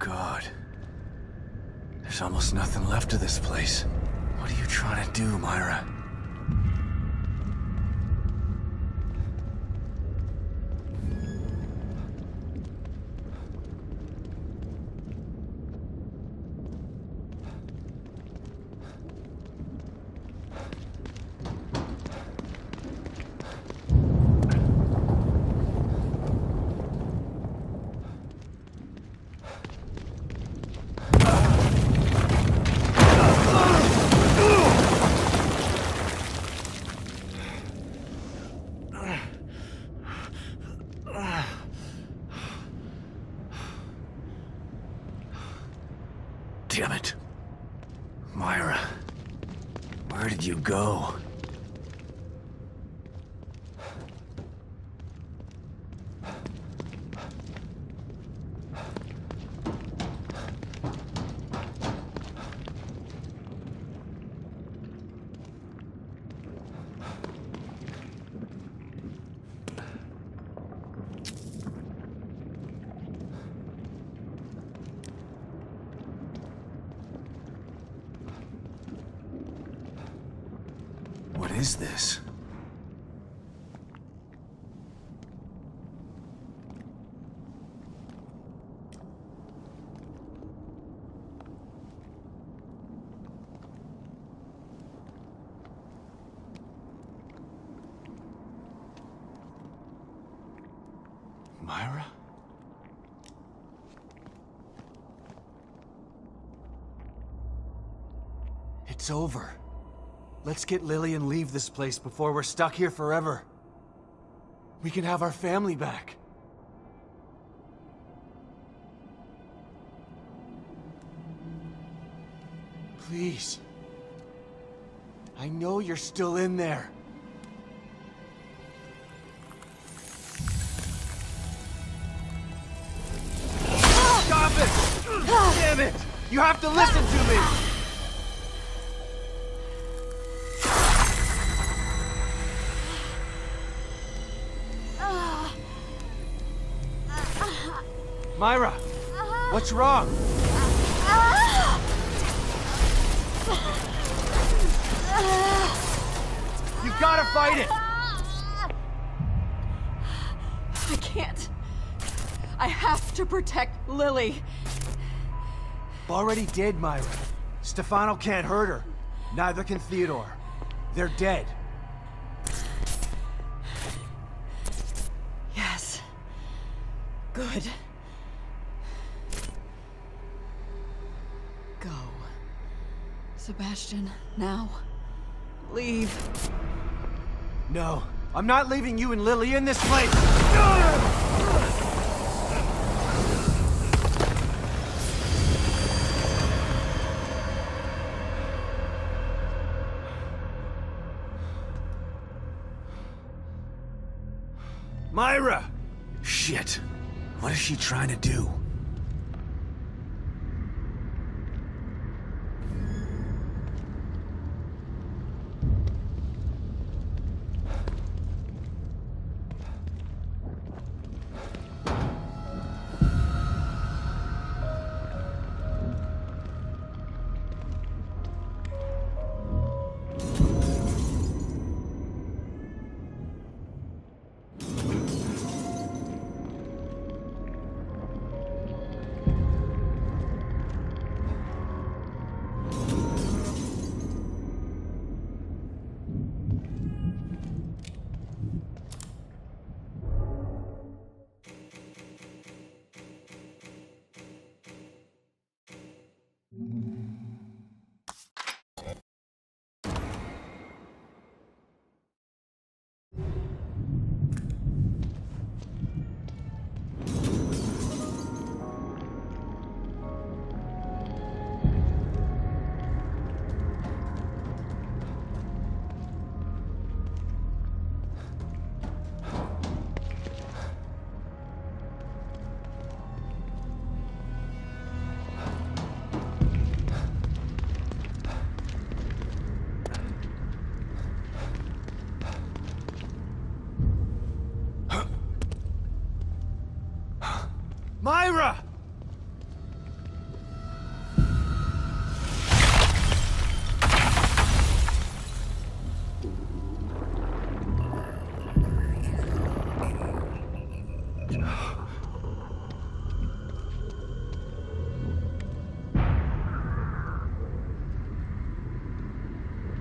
God. There's almost nothing left of this place. What are you trying to do, Myra? Damn it. Myra, where did you go? What is this? Myra? It's over. Let's get Lily and leave this place before we're stuck here forever. We can have our family back. Please. I know you're still in there. Stop it! Damn it! You have to listen to me! Myra, what's wrong? You gotta fight it! I can't. I have to protect Lily. Already did, Myra. Stefano can't hurt her. Neither can Theodore. They're dead. Yes. Good. Go. Sebastian, now. Leave. No, I'm not leaving you and Lily in this place! Myra! Shit. What is she trying to do?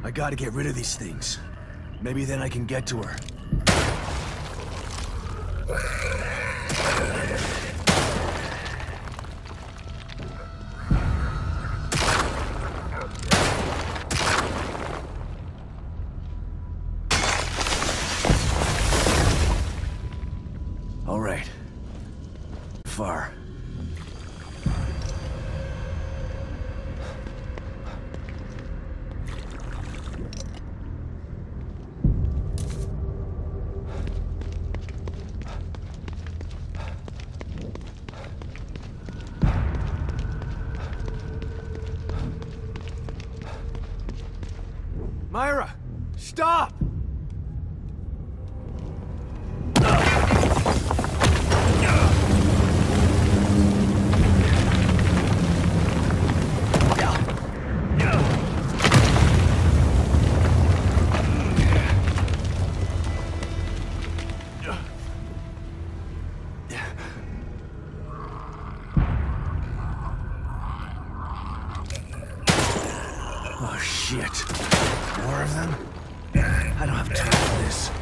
I gotta get rid of these things. Maybe then I can get to her. All right. Far. Myra, stop! Oh shit. More of them? I don't have time for this.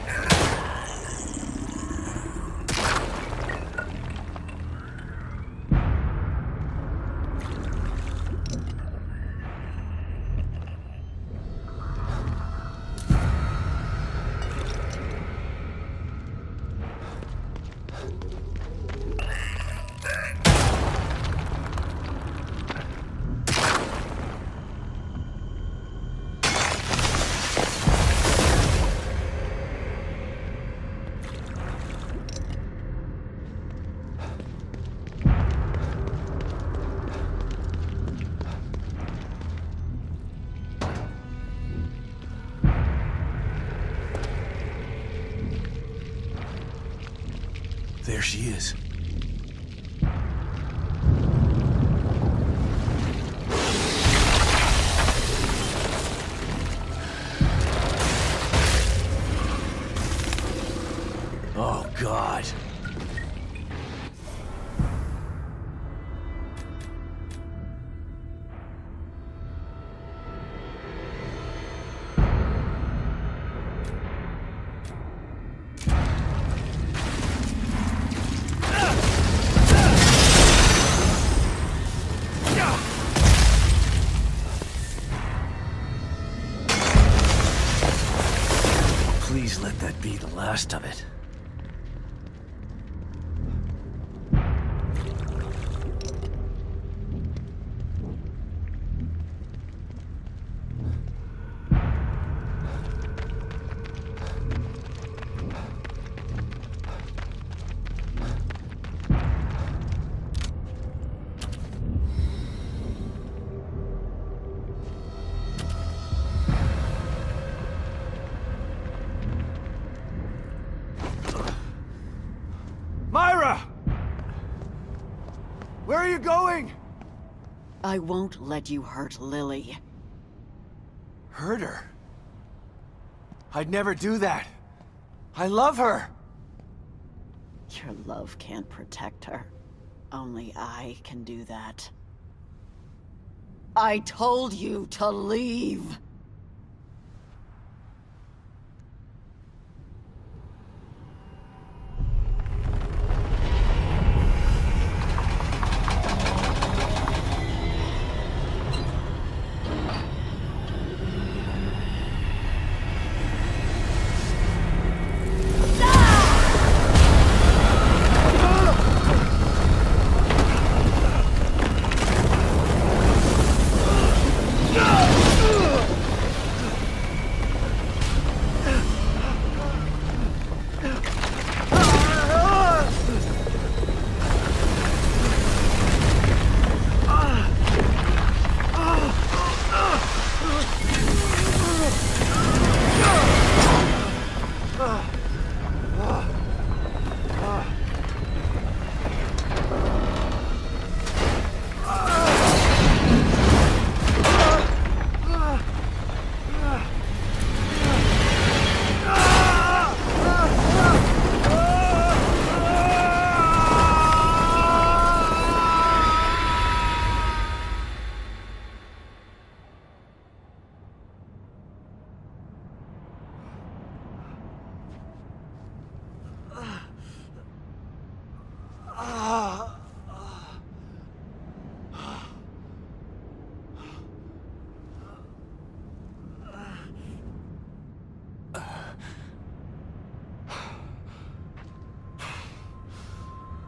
There she is. Oh, God. Please let that be the last of it. Myra! Where are you going? I won't let you hurt Lily. Hurt her? I'd never do that. I love her. Your love can't protect her. Only I can do that. I told you to leave!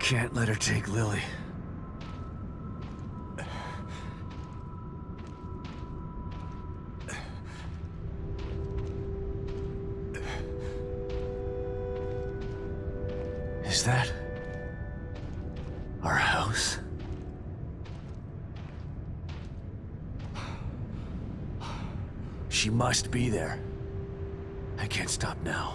can't let her take Lily. Is that our house? She must be there. I can't stop now.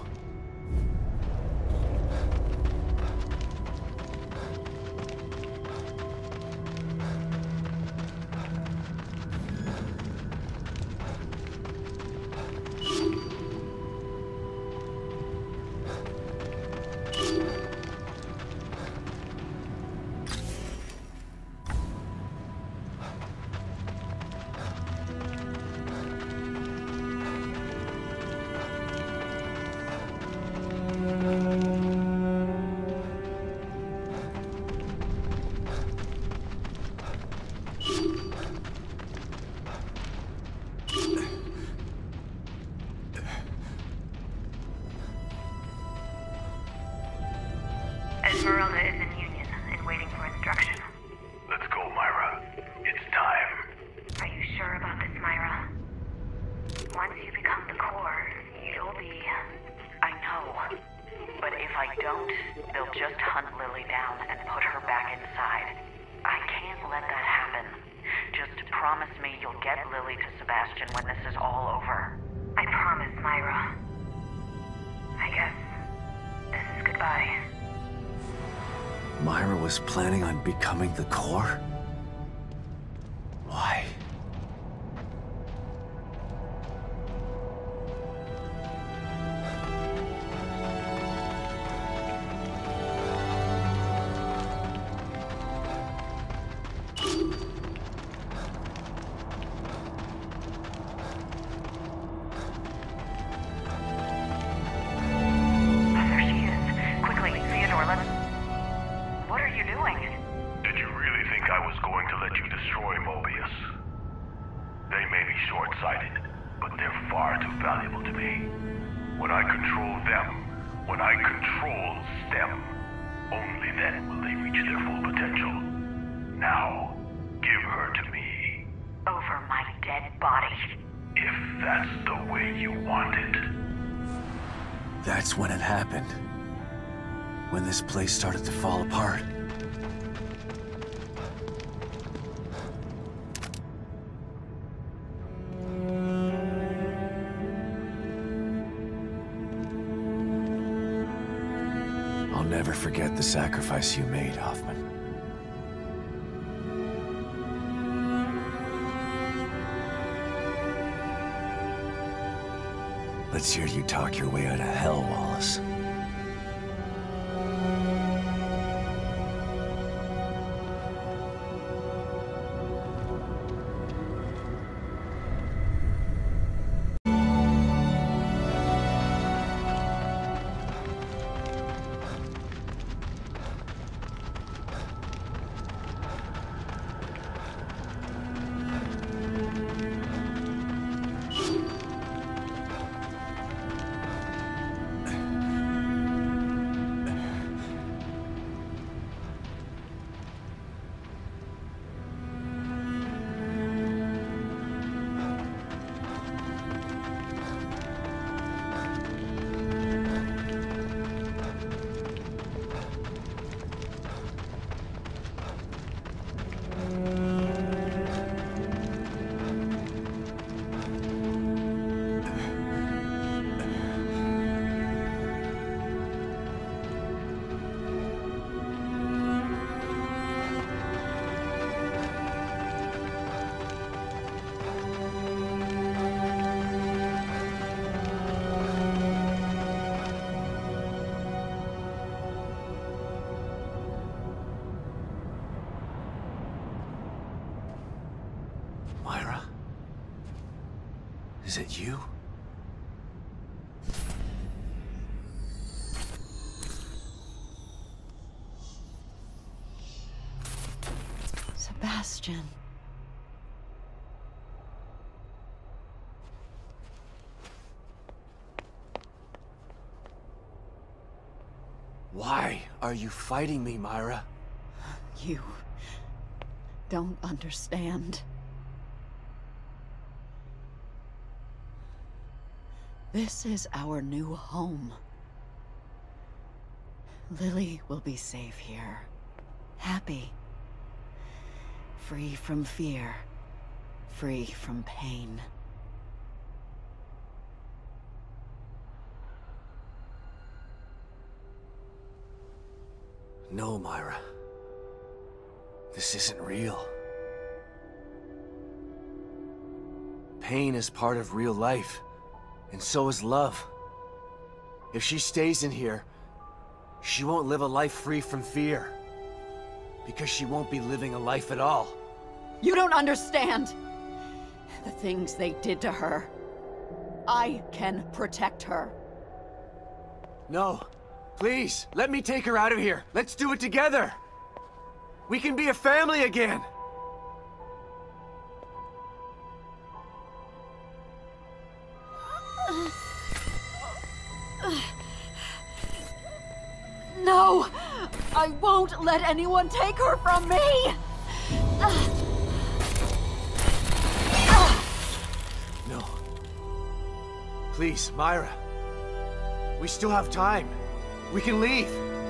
Esmeralda is in Union and waiting for instruction. Let's go, Myra. It's time. Are you sure about this, Myra? Once you become the core, you'll be... I know. But if I don't, they'll just hunt Lily down and put her back inside. I can't let that happen. Just promise me you'll get Lily to Sebastian when this is all over. I promise, Myra. I guess this is goodbye. Myra was planning on becoming the core? Why? There she is. Quickly, Theodore, let's... What are you doing? Did you really think I was going to let you destroy Mobius? They may be short-sighted, but they're far too valuable to me. When I control them, when I control STEM, only then will they reach their full potential. Now, give her to me. Over my dead body. If that's the way you want it. That's when it happened. When this place started to fall apart. I'll never forget the sacrifice you made, Hoffman. Let's hear you talk your way out of hell, Wallace. Myra? Is it you? Sebastian. Why Are you fighting me, Myra? You don't understand. This is our new home. Lily will be safe here. Happy. Free from fear. Free from pain. No, Myra. This isn't real. Pain is part of real life, and so is love. If she stays in here, she won't live a life free from fear. Because she won't be living a life at all. You don't understand! The things they did to her. I can protect her. No. Please, let me take her out of here. Let's do it together. We can be a family again. No! I won't let anyone take her from me! No. Please, Myra. We still have time. We can leave.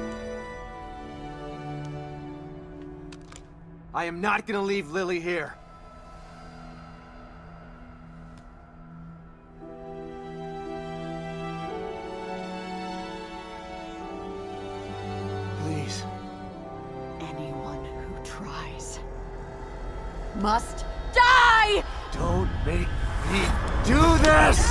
I am not gonna leave Lily here. Please. Anyone who tries must die! Don't make me do this!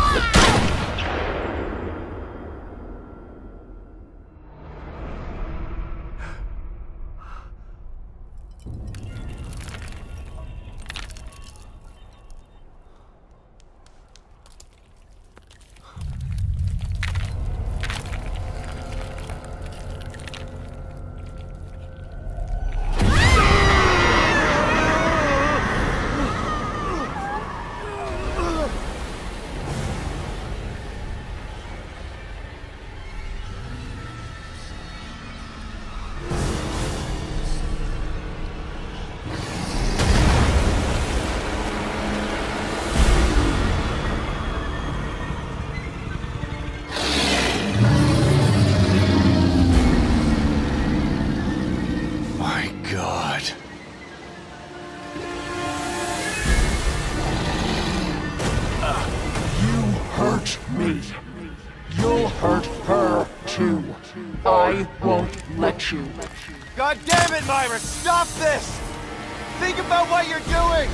You'll hurt her, too. I won't let you. God damn it, Myra! Stop this! Think about what you're doing!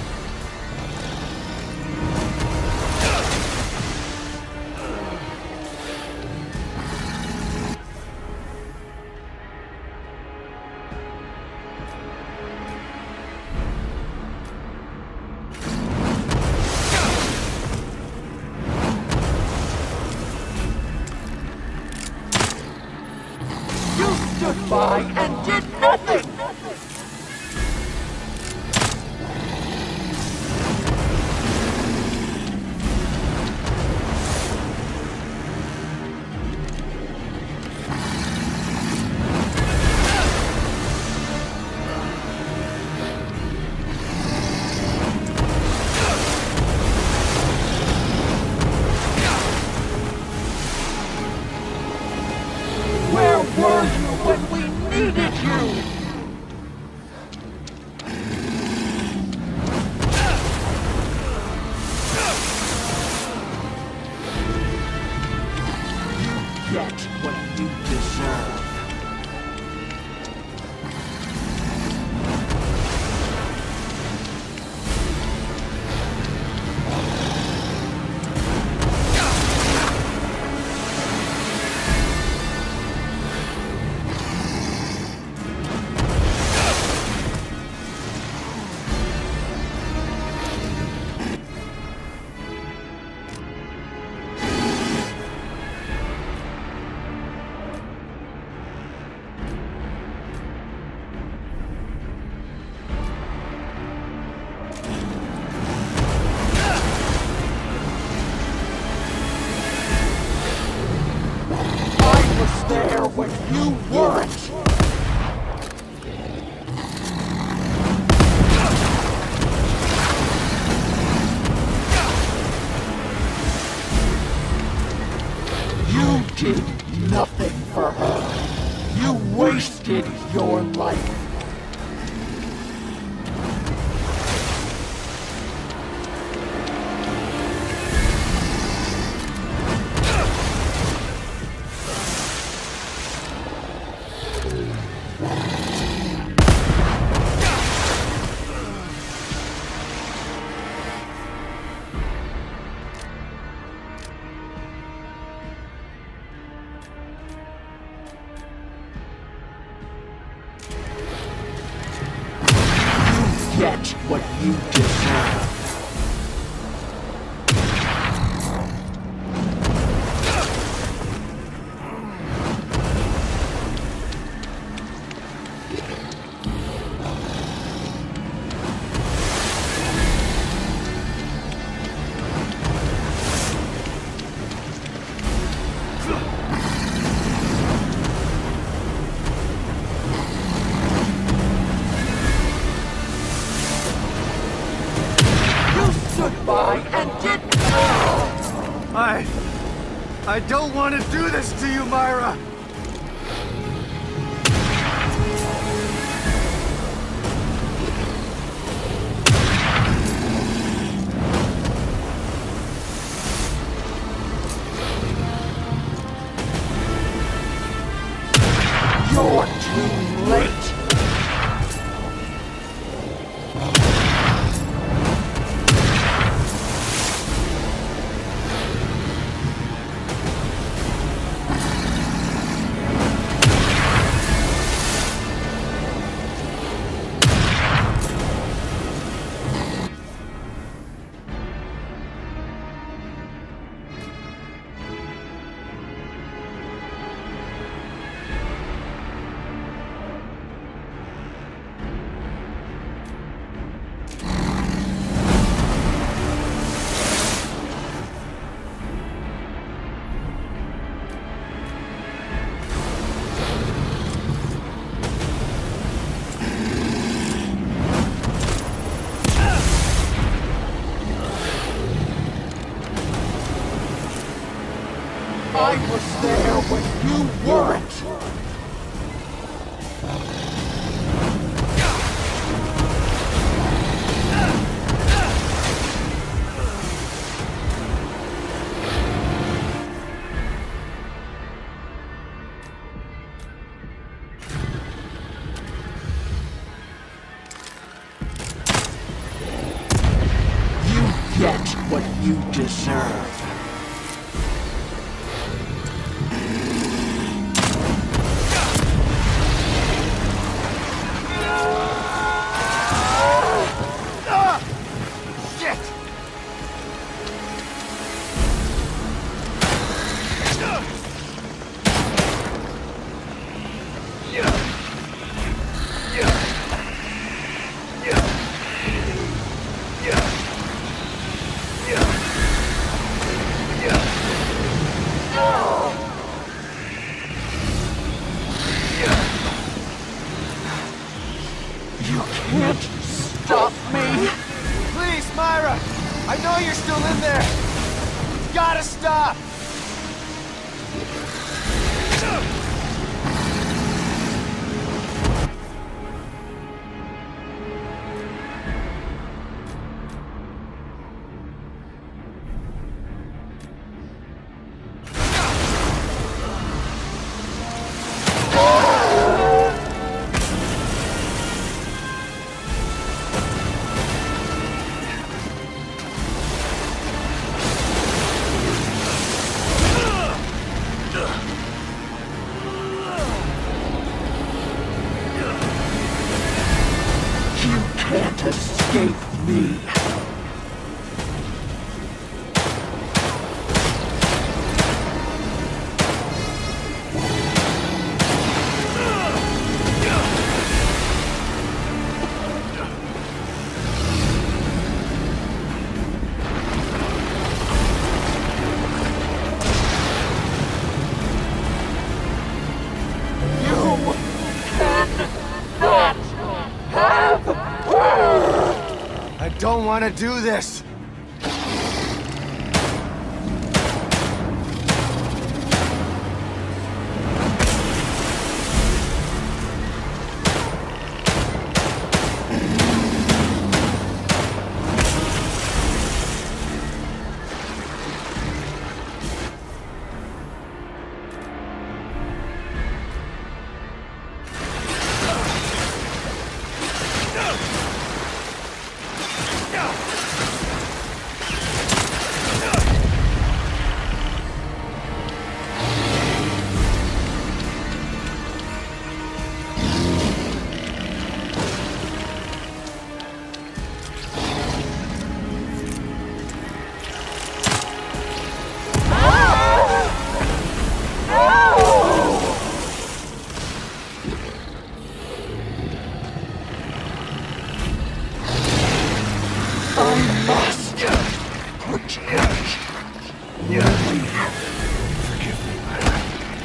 Stood by and did nothing! Where were you when we needed you? did nothing for her. You wasted your life. Get what you deserve. I don't want to do this to you, Myra! You're too late! I was there when you weren't! You get what you deserve. You can't stop me! Please, Myra! I know you're still in there! You gotta stop! Can't escape me. I don't want to do this! Forgive me, Myra.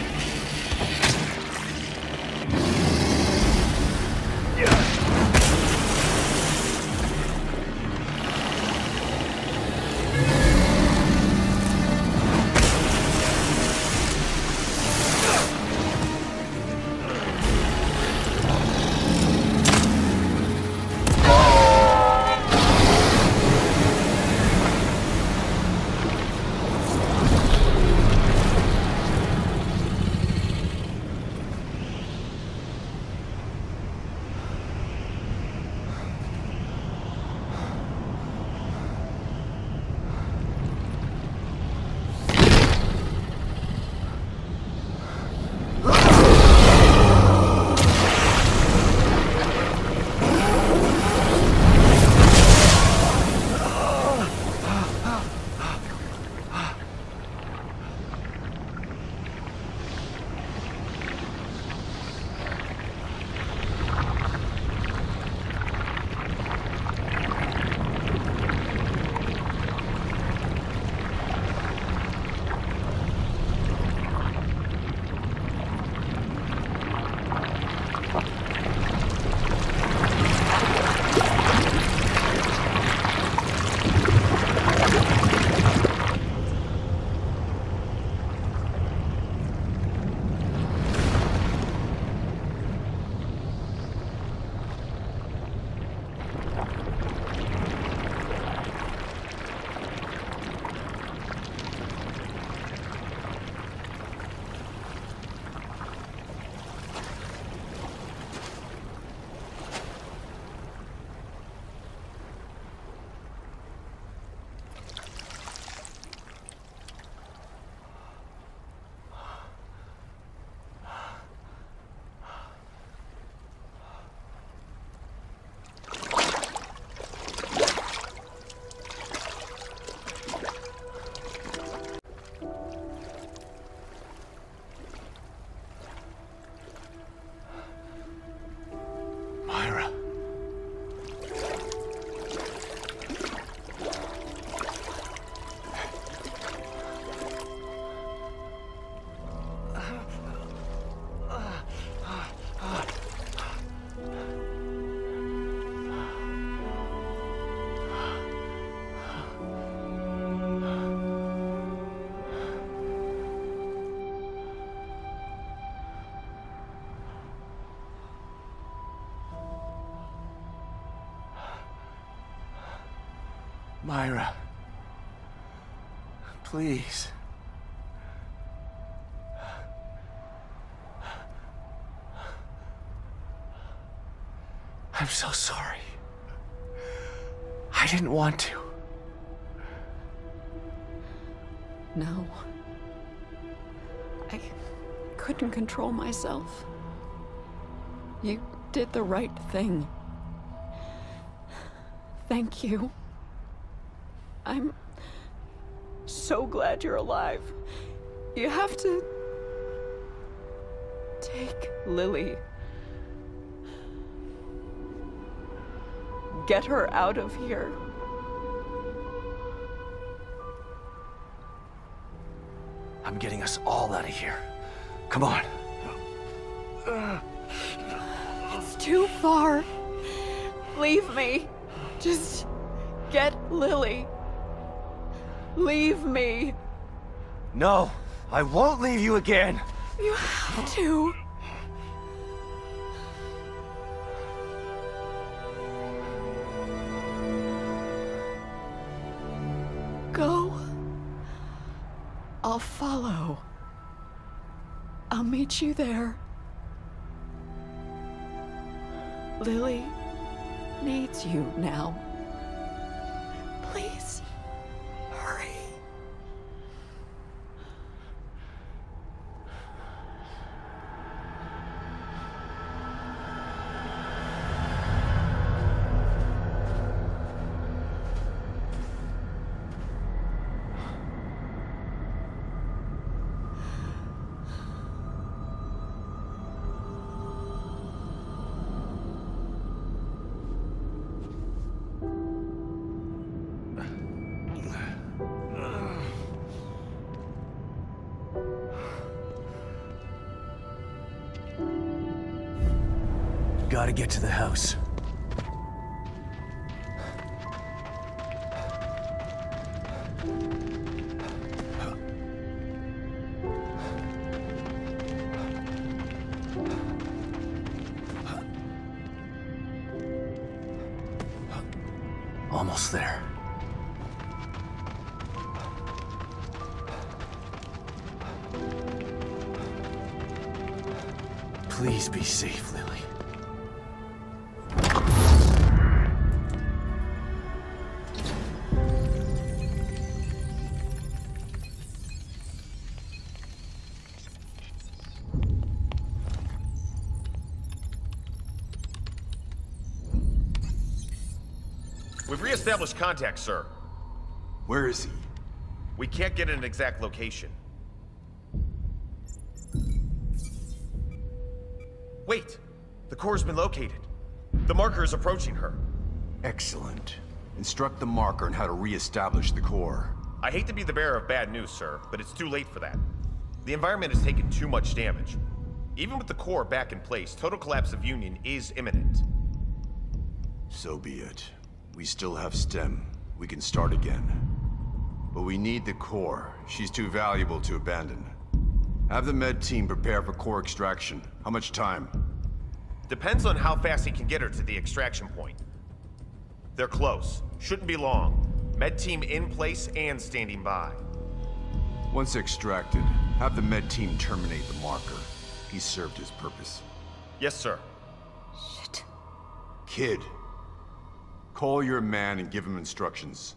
Myra. Myra. Please. I'm so sorry. I didn't want to. No. I couldn't control myself. You did the right thing. Thank you. I'm so glad you're alive. You have to take Lily. Get her out of here. I'm getting us all out of here. Come on. It's too far. Leave me. Just get Lily. Leave me. No, I won't leave you again. You have to. Go. I'll follow. I'll meet you there. Lily needs you now. Please, hurry. gotta get to the house. Almost there. Please be safe, Lily. We've re-established contact, sir. Where is he? We can't get an exact location. Wait! The core's been located. The marker is approaching her. Excellent. Instruct the marker on how to re-establish the core. I hate to be the bearer of bad news, sir, but it's too late for that. The environment has taken too much damage. Even with the core back in place, total collapse of Union is imminent. So be it. We still have STEM. We can start again. But we need the core. She's too valuable to abandon. Have the med team prepare for core extraction. How much time? Depends on how fast he can get her to the extraction point. They're close. Shouldn't be long. Med team in place and standing by. Once extracted, have the med team terminate the marker. He served his purpose. Yes, sir. Shit. Kid, call your man and give him instructions.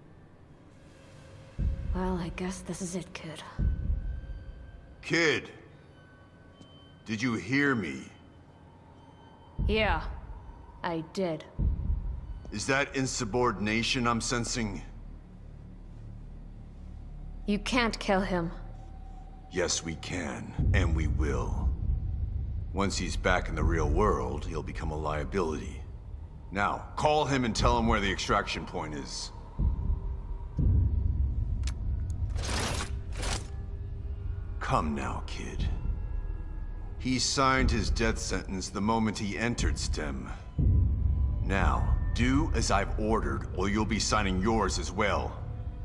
Well, I guess this is it, kid. Kid! Did you hear me? Yeah, I did. Is that insubordination I'm sensing? You can't kill him. Yes, we can, and we will. Once he's back in the real world, he'll become a liability. Now, call him and tell him where the extraction point is. Come now, kid. He signed his death sentence the moment he entered STEM. Now, do as I've ordered, or you'll be signing yours as well.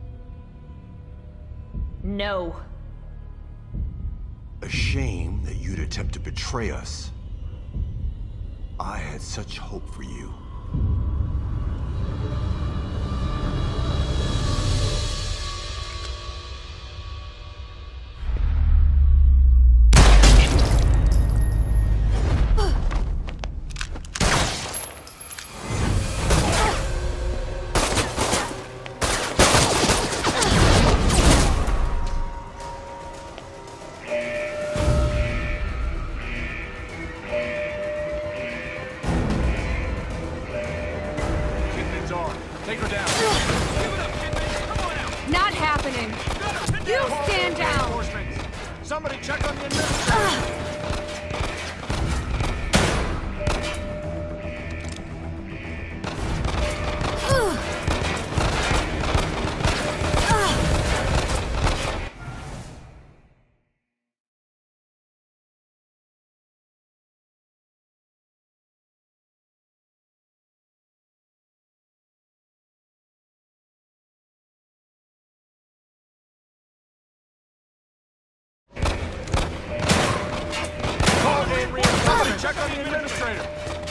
No. A shame that you'd attempt to betray us. I had such hope for you. Not happening. You stand down. Somebody check on the administrator. Check on the administrator.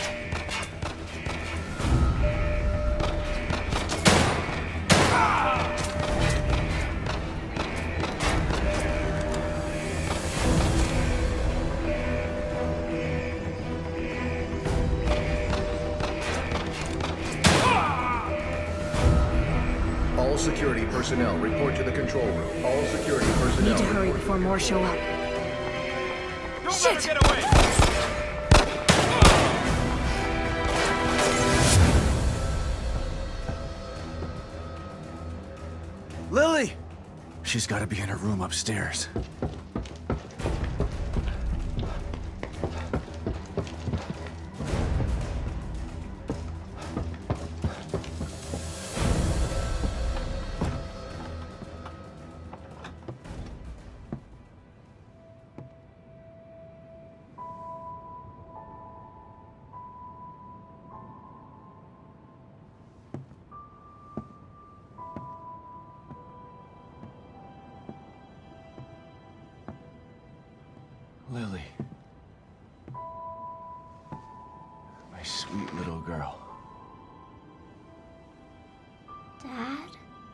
All security personnel report to the control room. All security personnel. Need to hurry report. before more show up. You'll Shit! never get away. Lily! She's gotta be in her room upstairs. Lily. My sweet little girl. Dad?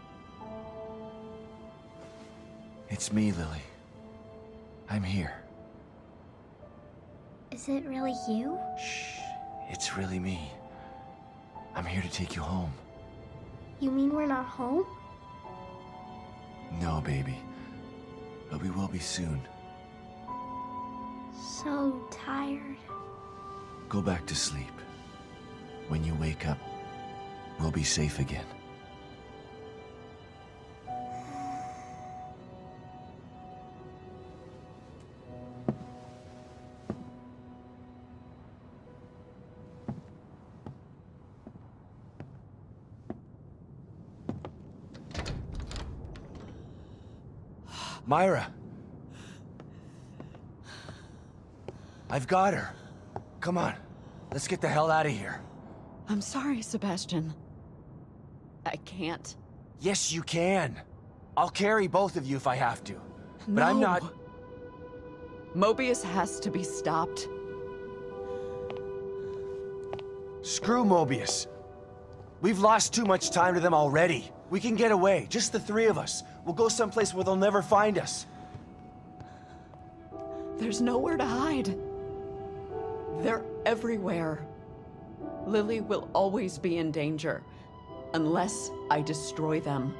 It's me, Lily. I'm here. Is it really you? Shh. It's really me. I'm here to take you home. You mean we're not home? No, baby. But we will be soon. So tired. Go back to sleep. When you wake up, we'll be safe again. Myra! I've got her. Come on, let's get the hell out of here. I'm sorry, Sebastian. I can't. Yes, you can. I'll carry both of you if I have to. But No. I'm not... Mobius has to be stopped. Screw Mobius. We've lost too much time to them already. We can get away, just the three of us. We'll go someplace where they'll never find us. There's nowhere to hide. They're everywhere. Lily will always be in danger, unless I destroy them.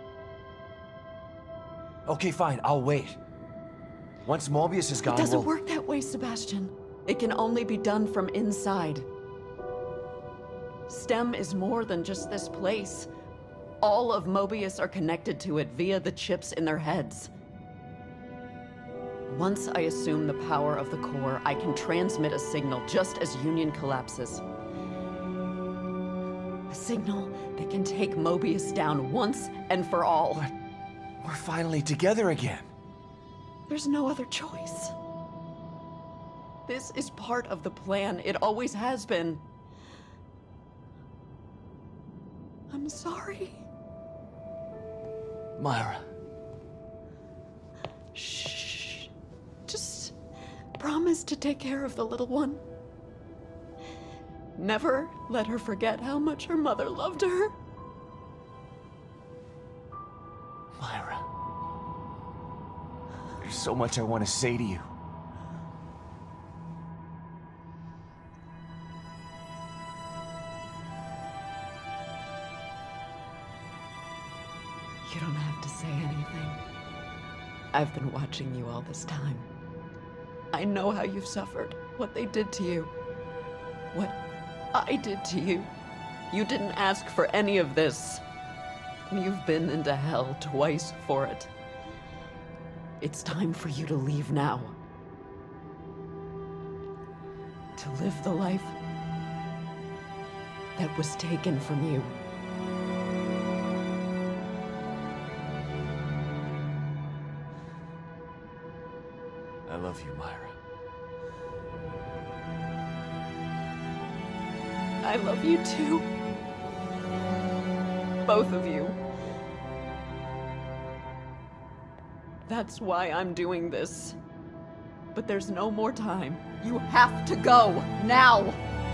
Okay, fine, I'll wait. Once Mobius is gone, It doesn't work that way, Sebastian. It can only be done from inside. STEM is more than just this place. All of Mobius are connected to it via the chips in their heads. Once I assume the power of the core, I can transmit a signal just as Union collapses. A signal that can take Mobius down once and for all. But we're finally together again. There's no other choice. This is part of the plan. It always has been. I'm sorry. Myra. Shh. Just promise to take care of the little one. Never let her forget how much her mother loved her. Myra. There's so much I want to say to you. You don't have to say anything. I've been watching you all this time. I know how you've suffered, what they did to you, what I did to you. You didn't ask for any of this. You've been into hell twice for it. It's time for you to leave now. To live the life that was taken from you. I love you, Myra. I love you too. Both of you. That's why I'm doing this. But there's no more time. You have to go, now!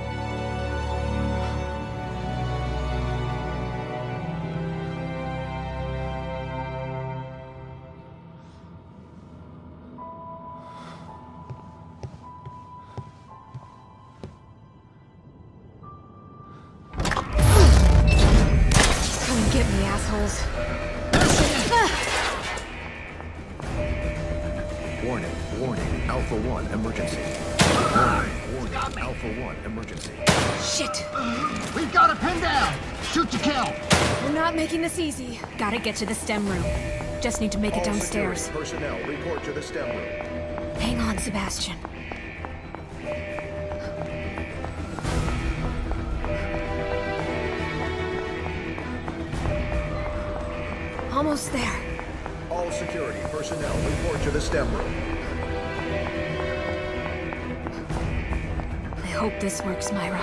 Get me, assholes. Warning, warning, Alpha 1 emergency. Warning, Alpha 1 emergency. Shit! We've got a pin down! Shoot to kill! We're not making this easy. Gotta get to the STEM room. Just need to make it All downstairs. security personnel, report to the STEM room. Hang on, Sebastian. Almost there. All security personnel, report to the STEM room. I hope this works, Myra.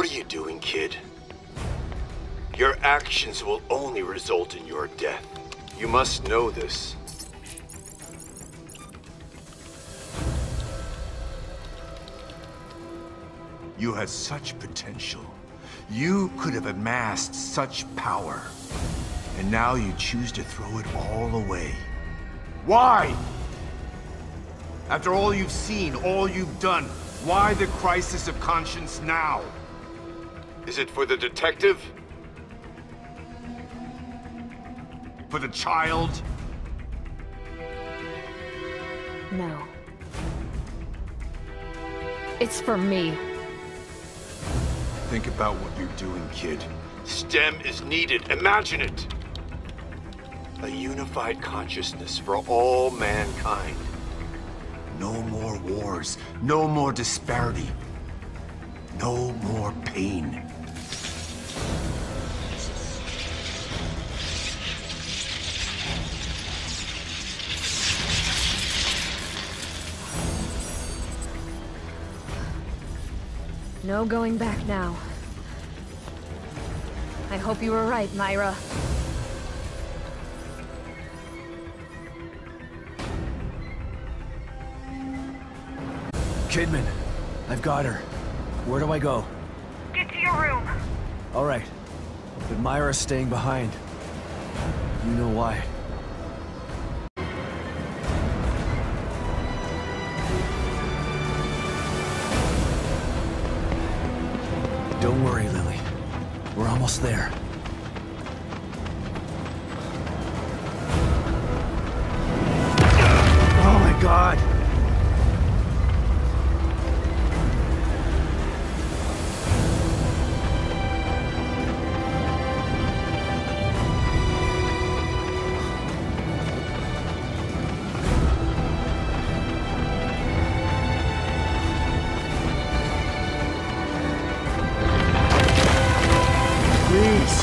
you doing, kid? Your actions will only result in your death. You must know this. You had such potential. You could have amassed such power. And now you choose to throw it all away. Why? After all you've seen, all you've done, why the crisis of conscience now? Is it for the detective? For the child? No. It's for me. Think about what you're doing, kid. STEM is needed. Imagine it. A unified consciousness for all mankind. No more wars. No more disparity. No more pain. No going back now. I hope you were right, Myra. Kidman, I've got her. Where do I go? Get to your room. All right. But Myra's staying behind. You know why. Don't worry, Lily. We're almost there. Oh my God! Please.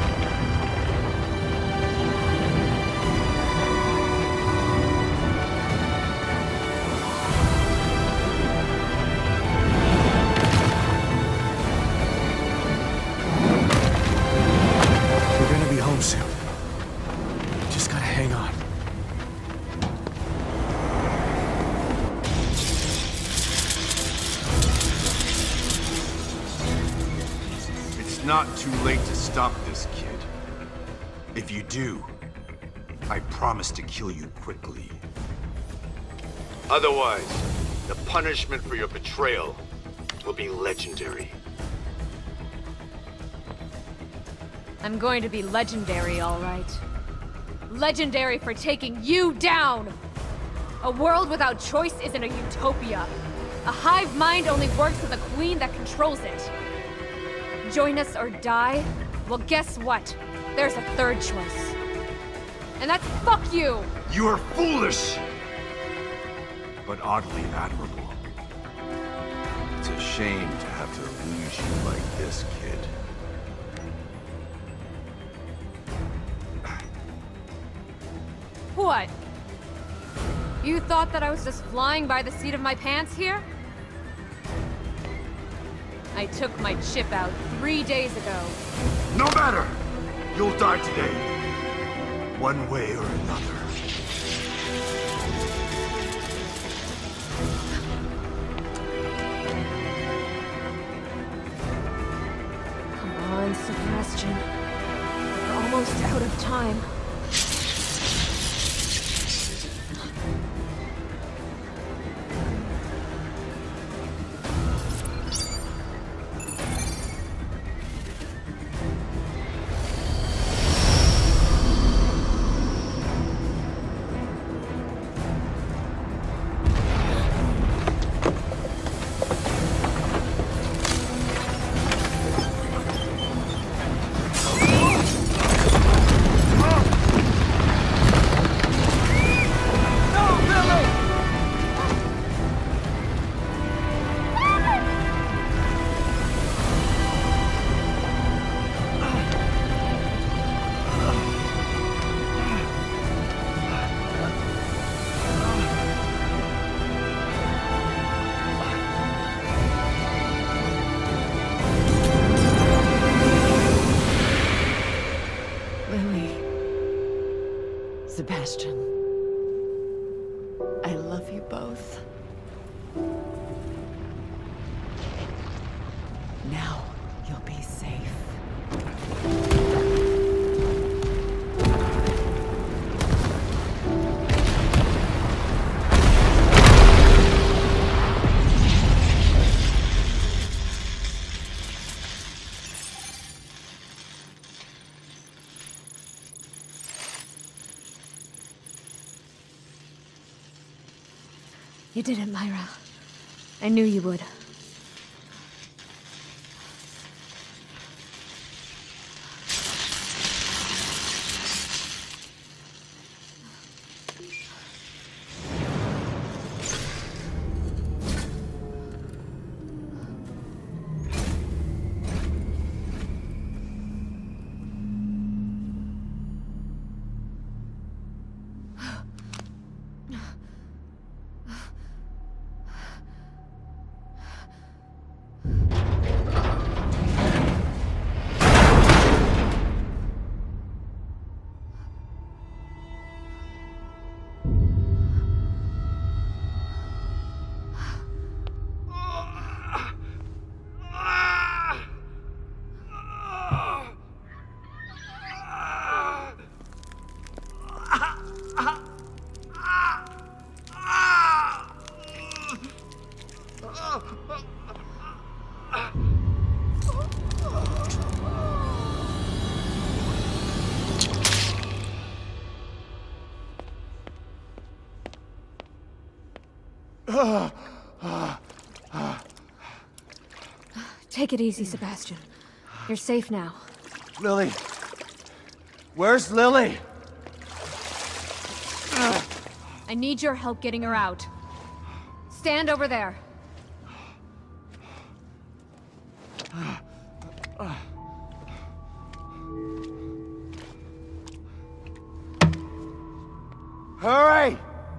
We're gonna be home soon. Just gotta hang on. It's not too late to stop this, kid. If you do, I promise to kill you quickly. Otherwise, the punishment for your betrayal will be legendary. I'm going to be legendary, all right. Legendary for taking you down! A world without choice isn't a utopia. A hive mind only works with a queen that controls it. Join us or die? Well, guess what? There's a third choice. And that's fuck you! You are foolish! But oddly admirable. It's a shame to have to lose you like this, kid. What? You thought that I was just flying by the seat of my pants here? I took my chip out 3 days ago. No matter! You'll die today. One way or another. Come on, Sebastian. We're almost out of time. Sebastian, I love you both. Now you'll be safe. You did it, Myra. I knew you would. Take it easy, Sebastian. You're safe now. Lily! Where's Lily? I need your help getting her out. Stand over there. Hurry!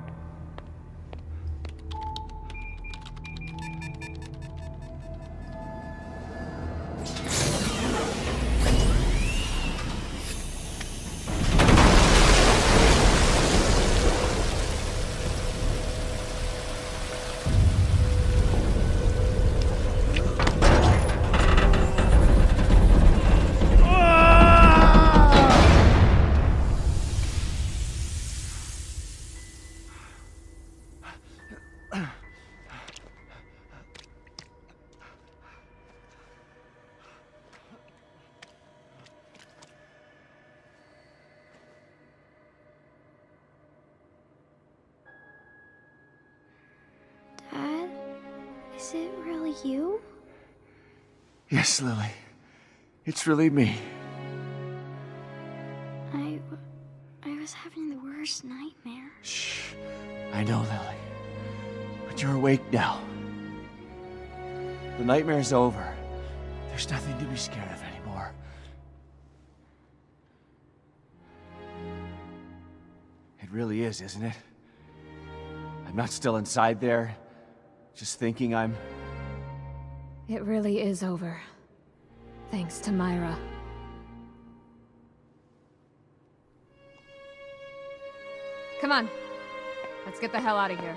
Dad, is it really you? Yes, Lily. It's really me. I was having the worst nightmare. Shh. I know, Lily. But you're awake now. The nightmare's over. There's nothing to be scared of anymore. It really is, isn't it? I'm not still inside there, just thinking I'm... It really is over. Thanks to Myra. Come on. Let's get the hell out of here.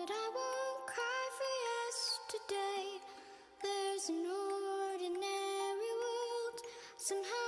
But I won't cry for yesterday. There's an ordinary world somehow.